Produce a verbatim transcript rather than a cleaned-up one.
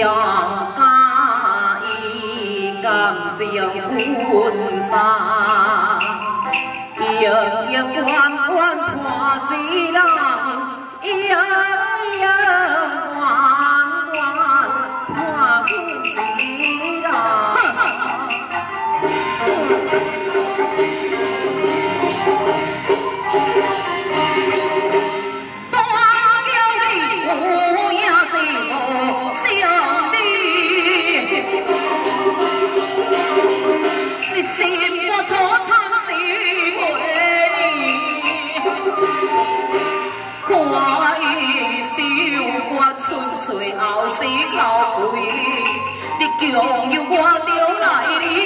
两家一感情婚纱，一一关关拖几人，一呀一呀关关拖几人。随后时靠开，你强要我着来哩。